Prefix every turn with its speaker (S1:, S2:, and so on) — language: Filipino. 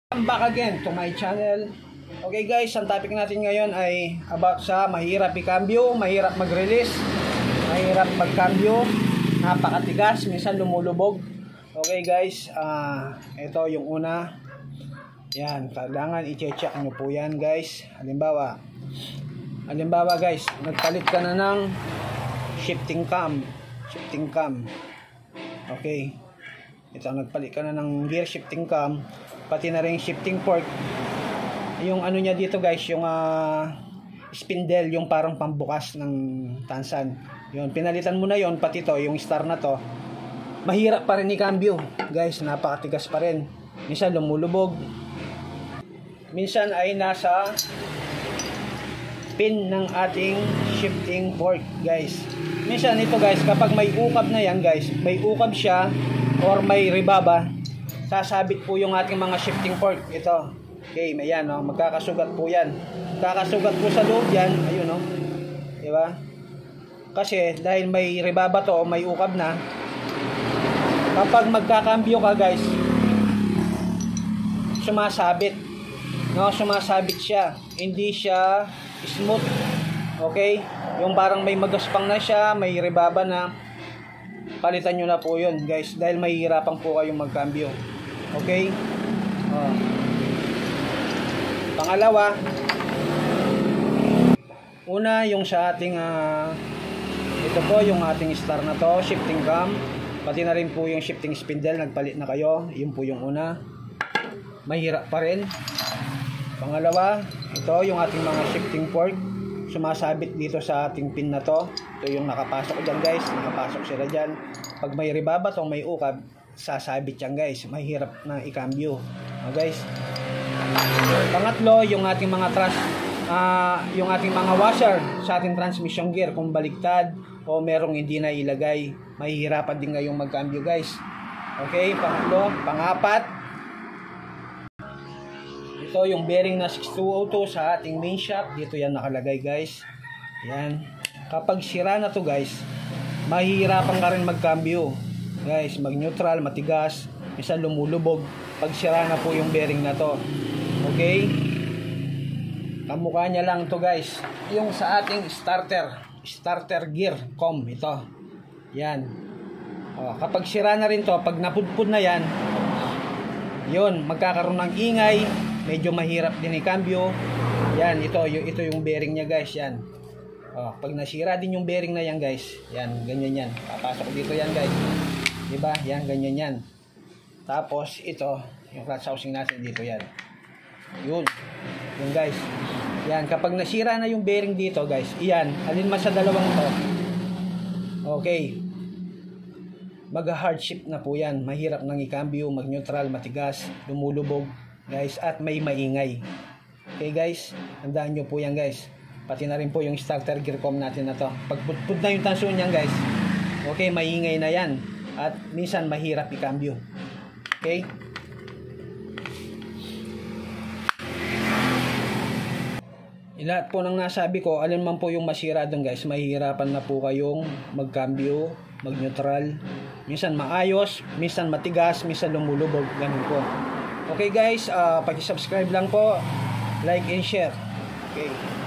S1: Welcome back again to my channel. Okay guys, ang topic natin ngayon ay about sa mahirap i-cambio, mahirap mag-release, mahirap mag-cambio, napakatigas, minsan lumulubog. Okay guys, ito yung una. Yan, kailangan i-check nyo po yan guys. Halimbawa guys, nagpalit ka na ng shifting cam. Okay. Ito, nagpalit ka na ng gear shifting cam, pati na rin shifting fork. Yung ano niya dito guys, yung spindle, yung parang pambukas ng tansan. Yun, pinalitan mo na yon, pati to, yung star na to. Mahirap pa rin i-cambio. Guys, napakatigas pa rin. Minsan lumulubog. Minsan ay nasa pin ng ating shifting fork, guys. Minsan ito guys, kapag may ukab na yan guys, may ukab siya or may rebaba, sasabit po yung ating mga shifting fork. Ito, okay, may yan, no? Magkakasugat po yan. Magkakasugat po sa loob yan, ayun, no? Diba? Kasi dahil may rebaba to, may ukab na, kapag magkakambyo ka guys, sumasabit, no? Sumasabit siya, hindi siya smooth. Okay, yung parang may magaspang na siya, may rebaba na, palitan nyo na po yun guys, dahil mahihirapan po kayong magkambyo. Okay, pangalawa, una yung sa ating ito po yung ating star na to, shifting cam, pati na rin po yung shifting spindle, nagpalit na kayo. Yun po yung una, mahirap pa rin. Pangalawa, ito yung ating mga shifting fork, sumasabit dito sa ating pin na to. Ito yung nakapasok dyan guys, nakapasok sila dyan. Pag may rebaba to, may ukab, sasabit yan guys, mahirap na i-cambio. Guys, pangatlo, yung ating mga yung ating mga washer sa ating transmission gear, kung baliktad o merong hindi na ilagay, mahihirapan din ngayong mag-cambio guys. Okay, pangatlo. Pangapat, ito yung bearing na 6202 sa ating main shaft, dito yan nakalagay guys. Yan, kapag sira na to guys, mahihirapan ka rin mag-cambio guys, mag-neutral, matigas, minsan lumulubog pag sira na po yung bearing na to. Okay, kamukha niya lang to guys, yung sa ating starter gear com, ito yan. Kapag sira na rin to, pag napudpud na yan, yun, magkakaroon ng ingay, medyo mahirap din i-cambio. Yan, ito yung bearing niya guys, yan. Pag nasira din yung bearing na yan guys, yan, ganyan yan, papasok dito yan guys, diba, yan, ganyan yan. Tapos ito yung clutch housing natin dito, yan, yun guys, yan. Kapag nasira na yung bearing dito guys, iyan, alin man sa dalawang to, okay, mag-hardship na po yan, mahirap nang i-cambio, mag-neutral, matigas, lumulubog guys, at may maingay. Okay guys, tandaan nyo po yan guys, pati na rin po yung starter gear com natin na to. Pag pudpud na yung tanso niyan guys, okay, maingay na yan, at minsan mahirap i-cambio. Okay, lahat po ng nasabi ko, alin man po yung masira doon guys, mahihirapan na po kayong mag-cambio, mag-neutral. Minsan maayos, minsan matigas, minsan lumulubog, ganun po. Okay guys, pag-subscribe lang po, like and share. Okay.